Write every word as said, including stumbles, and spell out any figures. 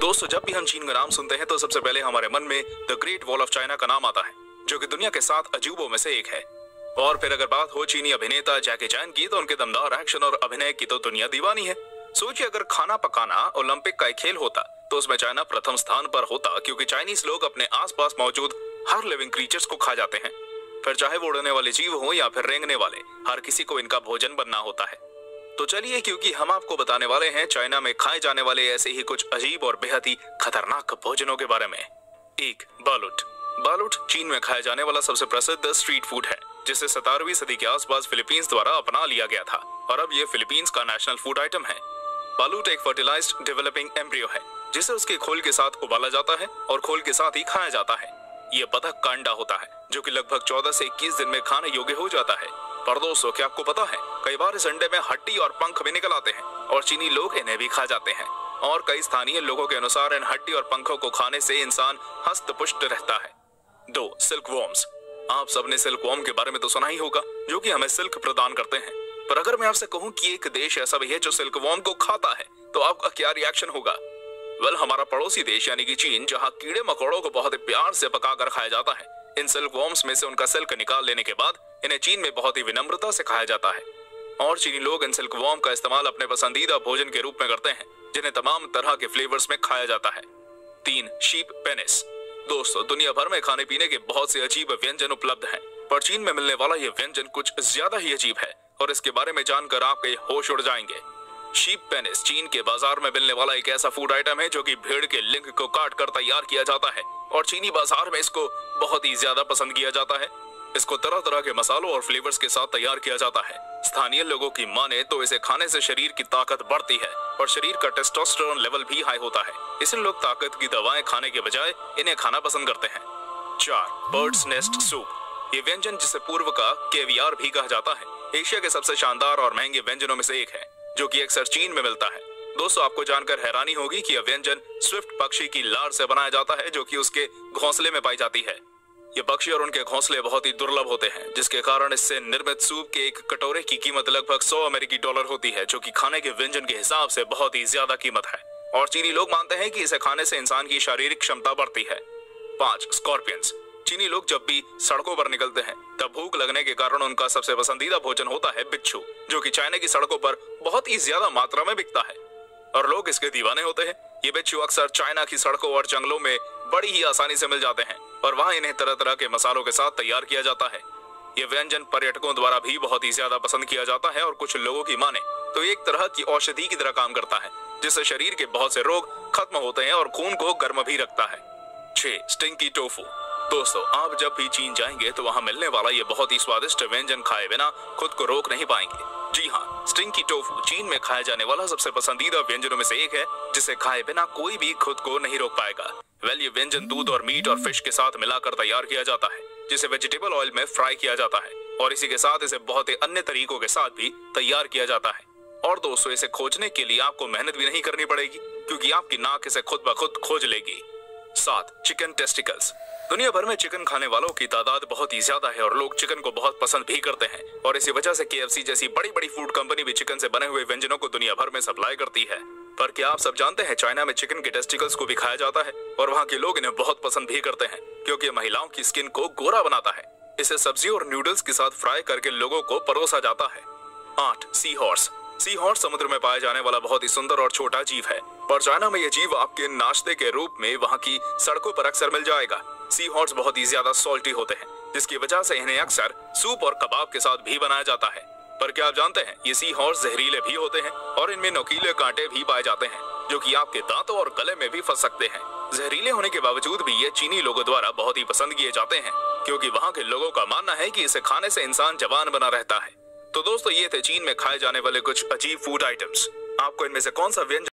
दोस्तों, जब भी हम चीन का नाम सुनते हैं तो सबसे पहले हमारे मन में the great wall of China का नाम आता है, जो कि दुनिया के सात अजूबों में से एक है। और फिर अगर बात हो चीनी अभिनेता जैकी चैन की, तो उनके दमदार एक्शन और अभिनय की तो दुनिया दीवानी है। सोचिए, अगर खाना पकाना ओलंपिक का एक खेल होता तो उसमें चाइना प्रथम स्थान पर होता, क्योंकि चाइनीज लोग अपने आसपास मौजूद हर लिविंग क्रीचर्स को खा जाते हैं। फिर चाहे वो उड़ने वाले जीव हो या फिर रेंगने वाले, हर किसी को इनका भोजन बनना होता है। तो चलिए, क्योंकि हम आपको बताने वाले हैं चाइना में खाए जाने वाले ऐसे ही कुछ अजीब और बेहद ही खतरनाक भोजनों के बारे में। एक, बालूट। बालूट चीन में खाया जाने वाला सबसे प्रसिद्ध स्ट्रीट फूड है, जिसे सतारहवीं सदी के आसपास फिलीपींस द्वारा अपना लिया गया था और अब ये फिलीपींस का नेशनल फूड आइटम है। बालूट एक फर्टिलाइज्ड डेवलपिंग एम्ब्रियो है, जिसे उसके खोल के साथ उबाला जाता है और खोल के साथ ही खाया जाता है। ये बतख का अंडा होता है, जो कि लगभग चौदह से इक्कीस दिन में खाने योग्य हो जाता है। पर दोस्तों, क्या आपको पता है, कई बार इस अंडे में हड्डी और पंख भी निकल आते हैं और चीनी लोग इन्हें भी खा जाते हैं। और कई स्थानीय लोगों के अनुसार इन हड्डी और पंखों को खाने से इंसान हस्त पुष्ट रहता है। दो, सिल्क वॉर्म्स। आप सबने सिल्क वॉर्म के बारे में तो सुना ही होगा, जो कि हमें सिल्क प्रदान करते हैं। पर अगर मैं आपसे कहूं कि एक देश ऐसा भी है जो सिल्क वॉर्म को खाता है, तो आपका क्या रिएक्शन होगा? वेल, हमारा पड़ोसी देश यानी कि चीन, जहां कीड़े मकोड़ों को बहुत प्यार से पकाकर खाया जाता है। इन सिल्क वॉर्म्स में से उनका सिल्क निकाल लेने के बाद इन्हें चीन में बहुत ही विनम्रता से खाया जाता है। और चीनी लोग इन सिल्क वॉर्म का इस्तेमाल अपने पसंदीदा भोजन के रूप में करते हैं, जिन्हें तमाम तरह के फ्लेवर्स में खाया जाता है। तीन, शीप पेनिस। दोस्तों, दुनिया भर में खाने पीने के बहुत से अजीब व्यंजन उपलब्ध हैं, पर चीन में मिलने वाला ये व्यंजन कुछ ज्यादा ही अजीब है और इसके बारे में जानकर आपके होश उड़ जाएंगे। शीप पेनिस चीन के बाजार में मिलने वाला एक ऐसा फूड आइटम है जो कि भेड़ के लिंग को काट कर तैयार किया जाता है और चीनी बाजार में इसको बहुत ही ज्यादा पसंद किया जाता है। इसको तरह तरह के मसालों और फ्लेवर्स के साथ तैयार किया जाता है। स्थानीय लोगों की माने तो इसे खाने से शरीर की ताकत बढ़ती है और शरीर का टेस्टोस्टेरोन लेवल भी हाई होता है, इसलिए लोग ताकत की दवाएं खाने के बजाय इन्हें खाना पसंद करते हैं। चार, बर्ड्स नेस्ट सूप। ये व्यंजन, जिसे पूर्व का केवियार भी कहा जाता है, एशिया के सबसे शानदार और महंगे व्यंजनों में से एक है, जो कि अक्सर चीन में मिलता है। दोस्तों, आपको जानकर हैरानी होगी कि यह व्यंजन स्विफ्ट पक्षी की लार से बनाया जाता है, जो कि उसके घोंसले में पाई जाती है। ये पक्षी और उनके घोंसले बहुत ही दुर्लभ होते हैं, जिसके कारण इससे निर्मित सूप के एक कटोरे की कीमत लगभग सौ अमेरिकी डॉलर होती है, जो कि खाने के व्यंजन के हिसाब से बहुत ही ज्यादा कीमत है। और चीनी लोग मानते हैं कि इसे खाने से इंसान की शारीरिक क्षमता बढ़ती है। पांच, स्कॉर्पियंस। चीनी लोग जब भी सड़कों पर निकलते हैं, तब भूख लगने के कारण उनका सबसे पसंदीदा भोजन होता है बिच्छू, जो कि चाइना की सड़कों पर बहुत ही ज्यादा मात्रा में बिकता है और लोग इसके दीवाने होते हैं। ये बिच्छू अक्सर चाइना की सड़कों और जंगलों में बड़ी ही आसानी से मिल जाते हैं और वहां इन्हें तरह तरह के मसालों के साथ तैयार किया जाता है। ये व्यंजन पर्यटकों द्वारा भी बहुत ही ज्यादा पसंद किया जाता है और कुछ लोगों की माने तो एक तरह की औषधि की तरह काम करता है, जिससे शरीर के बहुत से रोग खत्म होते हैं और खून को गर्म भी रखता है। छह, स्टिंकी टोफू। दोस्तों, आप जब भी चीन जाएंगे तो वहां मिलने वाला ये बहुत ही स्वादिष्ट व्यंजन खाए बिना खुद को रोक नहीं पाएंगे। जी हाँ, स्टिंकी टोफू चीन में खाए जाने वाला सबसे पसंदीदा व्यंजनों में से एक है, जिसे खाए बिना कोई भी खुद को नहीं रोक पाएगा। वेल, ये व्यंजन दूध और मीट और फिश के साथ मिलाकर तैयार किया जाता है, जिसे वेजिटेबल ऑयल में फ्राई किया जाता है और इसी के साथ इसे बहुत ही अन्य तरीकों के साथ भी तैयार किया जाता है। और दोस्तों, इसे खोजने के लिए आपको मेहनत भी नहीं करनी पड़ेगी, क्योंकि आपकी नाक इसे खुद ब खुद खोज लेगी। सात, चिकन टेस्टिकल्स। दुनिया भर में चिकन खाने वालों की तादाद बहुत ही ज्यादा है और लोग चिकन को बहुत पसंद भी करते हैं और इसी वजह से के एफ सी जैसी बड़ी बड़ी फूड कंपनी भी चिकन से बने हुए व्यंजनों को दुनिया भर में सप्लाई करती है। पर क्या आप सब जानते हैं, चाइना में चिकन के टेस्टिकल्स को भी खाया जाता है और वहाँ के लोग इन्हें बहुत पसंद भी करते हैं, क्योंकि महिलाओं की स्किन को गोरा बनाता है। इसे सब्जियों और नूडल्स के साथ फ्राई करके लोगों को परोसा जाता है। आठ, सी हॉर्स। सी हॉर्स समुद्र में पाया जाने वाला बहुत ही सुंदर और छोटा जीव है, पर चाइना में यह जीव आपके नाश्ते के रूप में वहाँ की सड़कों पर अक्सर मिल जाएगा। सी हॉर्स बहुत ही ज्यादा सॉल्टी होते हैं, जिसकी वजह से इन्हें अक्सर सूप और कबाब के साथ भी बनाया जाता है। पर क्या आप जानते हैं, ये सी हॉर्स जहरीले भी होते हैं और इनमें नुकीले कांटे भी पाए जाते हैं, जो कि आपके दांतों और गले में भी फंस सकते हैं। जहरीले होने के बावजूद भी ये चीनी लोगों द्वारा बहुत ही पसंद किए जाते हैं, क्योंकि वहाँ के लोगों का मानना है कि इसे खाने से इंसान जवान बना रहता है। तो दोस्तों, ये थे चीन में खाए जाने वाले कुछ अजीब फूड आइटम्स। आपको इनमें से कौन सा व्यंजन